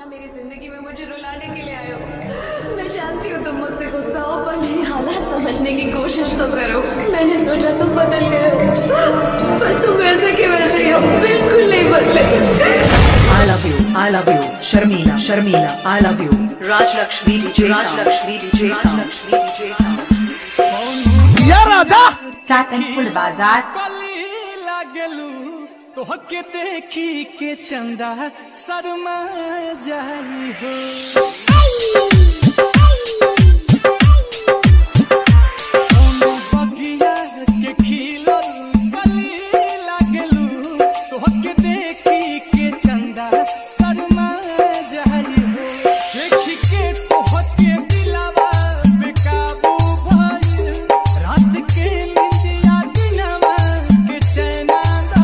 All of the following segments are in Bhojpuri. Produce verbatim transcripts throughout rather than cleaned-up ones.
मेरी जिंदगी में मुझे रुलाने के लिए आए हो। मैं जानती हूँ तुम मुझसे गुस्सा हो, पर मेरी हालात समझने की कोशिश तो करो। मैंने सोचा तुम बदल गए हो, पर तुम वैसे के वैसे ही हो, बिल्कुल नहीं बदले। I love you, I love you, Sharmila, Sharmila, I love you, Rajlakshmi DJ, Rajlakshmi DJ, Rajlakshmi DJ या राजा सातनपुर बाजार तो के देखी के चंदा शर्मा जाई हो। बगिया के खिलल कली लागलू तो के देखी के चंदा शर्मा जाई हो। देखी के तो के दिलावा बेकाबू भइल, रात के निंदिया दिनवा के चैना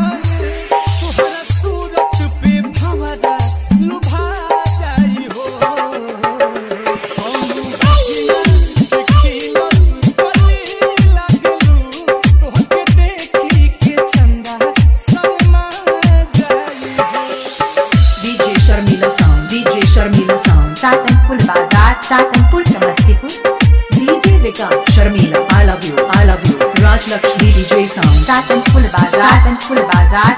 सातनपुर बाजार, Satanpur Samastipur. DJ Vikas, Sharmila, I love you, I love you, Rajlakshmi DJ sound. Satanpur बाजार, सातनपुर बाजार।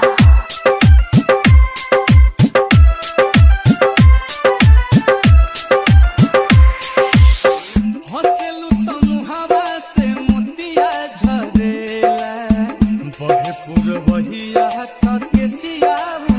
हंसलू तो मुहावा से मोतिया झरेला, बहे पुरवहिया तक के सिया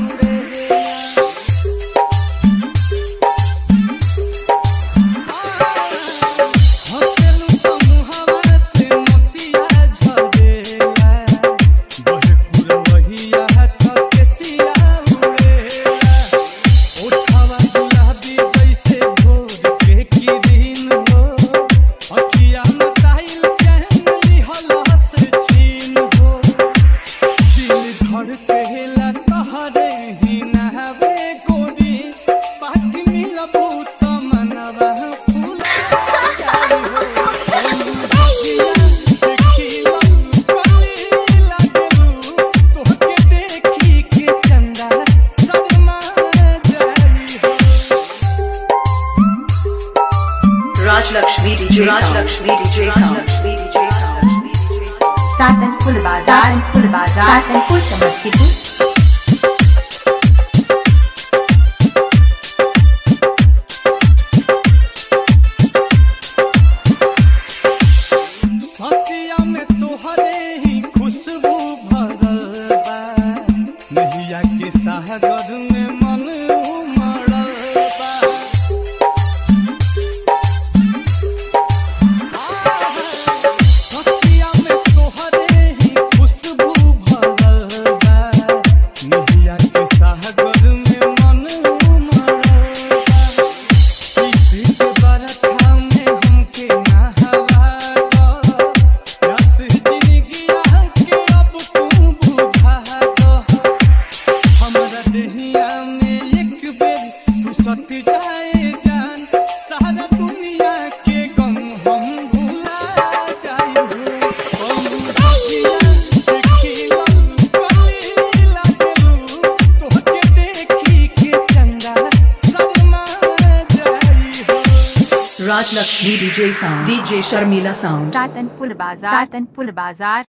Rajlakshmi DJ, Rajlakshmi DJ sound. Satanpur बाजार, सातनपुर बाजार, सातनपुर समस्तीपुर। सतिया में तोहरे ही खुशबू भरल बा, नहिया के सागर में मन उमड़ल बा। सतिया में तोहरे ही खुशबू भरल बा, नहिया के सागर में मन उमड़ल बा। पीछे के बरखा में हमके नहवा Rajlakshmi DJ sound, DJ Sharmila sound. Satanpur बाजार, सातनपुर बाजार।